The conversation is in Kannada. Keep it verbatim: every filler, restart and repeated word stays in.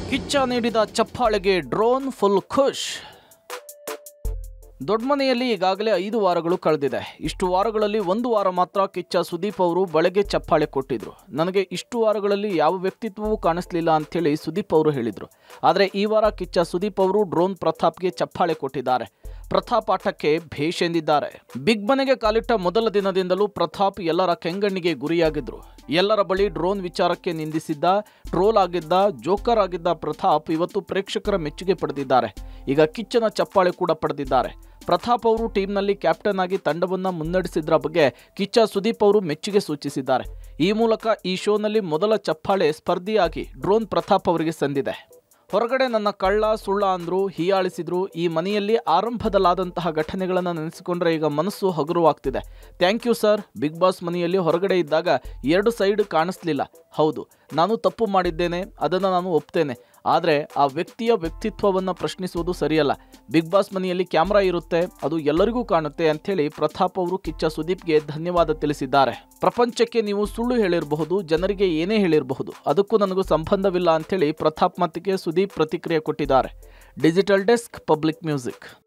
ಕಿಚ್ಚ ನೀಡಿದ ಚಪ್ಪಾಳೆಗೆ ಡ್ರೋನ್ ಫುಲ್ ಖುಷ್. ದೊಡ್ಡಮನೆಯಲ್ಲಿ ಈಗಾಗಲೇ ಐದು ವಾರಗಳು ಕಳೆದಿದೆ. ಇಷ್ಟು ವಾರಗಳಲ್ಲಿ ಒಂದು ವಾರ ಮಾತ್ರ ಕಿಚ್ಚ ಸುದೀಪ್ ಅವರು ಬಳೆಗೆ ಚಪ್ಪಾಳೆ ಕೊಟ್ಟಿದ್ರು. ನನಗೆ ಇಷ್ಟು ವಾರಗಳಲ್ಲಿ ಯಾವ ವ್ಯಕ್ತಿತ್ವವೂ ಕಾಣಿಸ್ಲಿಲ್ಲ ಅಂಥೇಳಿ ಸುದೀಪ್ ಅವರು ಹೇಳಿದರು. ಆದರೆ ಈ ವಾರ ಕಿಚ್ಚ ಸುದೀಪ್ ಅವರು ಡ್ರೋನ್ ಪ್ರತಾಪ್ಗೆ ಚಪ್ಪಾಳೆ ಕೊಟ್ಟಿದ್ದಾರೆ. ಪ್ರತಾಪ್ ಆಟಕ್ಕೆ ಭೇಷ್ ಎಂದಿದ್ದಾರೆ. ಬಿಗ್ ಮನೆಗೆ ಕಾಲಿಟ್ಟ ಮೊದಲ ದಿನದಿಂದಲೂ ಪ್ರತಾಪ್ ಎಲ್ಲರ ಕೆಂಗಣ್ಣಿಗೆ ಗುರಿಯಾಗಿದ್ರು. ಎಲ್ಲರ ಬಳಿ ಡ್ರೋನ್ ವಿಚಾರಕ್ಕೆ ನಿಂದಿಸಿದ್ದ, ಟ್ರೋಲ್ ಆಗಿದ್ದ, ಜೋಕರ್ ಆಗಿದ್ದ ಪ್ರತಾಪ್ ಇವತ್ತು ಪ್ರೇಕ್ಷಕರ ಮೆಚ್ಚುಗೆ ಪಡೆದಿದ್ದಾರೆ. ಈಗ ಕಿಚ್ಚನ ಚಪ್ಪಾಳೆ ಕೂಡ ಪಡೆದಿದ್ದಾರೆ. ಪ್ರತಾಪ್ ಅವರು ಟೀಮ್ನಲ್ಲಿ ಕ್ಯಾಪ್ಟನ್ ಆಗಿ ತಂಡವನ್ನು ಮುನ್ನಡೆಸಿದ್ರ ಬಗ್ಗೆ ಕಿಚ್ಚ ಸುದೀಪ್ ಅವರು ಮೆಚ್ಚುಗೆ ಸೂಚಿಸಿದ್ದಾರೆ. ಈ ಮೂಲಕ ಈ ಶೋನಲ್ಲಿ ಮೊದಲ ಚಪ್ಪಾಳೆ ಸ್ಪರ್ಧಿಯಾಗಿ ಡ್ರೋನ್ ಪ್ರತಾಪ್ ಅವರಿಗೆ ಸಂದಿದೆ. ಹೊರಗಡೆ ನನ್ನ ಕಳ್ಳ ಸುಳ್ಳ ಅಂದ್ರು, ಹೀಯಾಳಿಸಿದ್ರು. ಈ ಮನೆಯಲ್ಲಿ ಆರಂಭದಲ್ಲಾದಂತಹ ಘಟನೆಗಳನ್ನು ನೆನೆಸಿಕೊಂಡ್ರೆ ಈಗ ಮನಸ್ಸು ಹಗುರವಾಗ್ತಿದೆ. Thank you sir. Bigg Boss ಮನೆಯಲ್ಲಿ ಹೊರಗಡೆ ಇದ್ದಾಗ ಎರಡು ಸೈಡ್ ಕಾಣಿಸ್ಲಿಲ್ಲ. ಹೌದು, ನಾನು ತಪ್ಪು ಮಾಡಿದ್ದೇನೆ, ಅದನ್ನು ನಾನು ಒಪ್ತೇನೆ. ಆದರೆ ಆ ವ್ಯಕ್ತಿಯ ವ್ಯಕ್ತಿತ್ವವನ್ನು ಪ್ರಶ್ನಿಸುವುದು ಸರಿಯಲ್ಲ. ಬಿಗ್ ಬಾಸ್ ಮನೆಯಲ್ಲಿ ಕ್ಯಾಮ್ರಾ ಇರುತ್ತೆ, ಅದು ಎಲ್ಲರಿಗೂ ಕಾಣುತ್ತೆ ಅಂಥೇಳಿ ಪ್ರತಾಪ್ ಅವರು ಕಿಚ್ಚ ಸುದೀಪ್ಗೆ ಧನ್ಯವಾದ ತಿಳಿಸಿದ್ದಾರೆ. ಪ್ರಪಂಚಕ್ಕೆ ನೀವು ಸುಳ್ಳು ಹೇಳಿರಬಹುದು, ಜನರಿಗೆ ಏನೇ ಹೇಳಿರಬಹುದು, ಅದಕ್ಕೂ ನನಗೂ ಸಂಬಂಧವಿಲ್ಲ ಅಂಥೇಳಿ ಪ್ರತಾಪ್ ಮಾತಿಗೆ ಸುದೀಪ್ ಪ್ರತಿಕ್ರಿಯೆ ಕೊಟ್ಟಿದ್ದಾರೆ. Digital desk, Public music.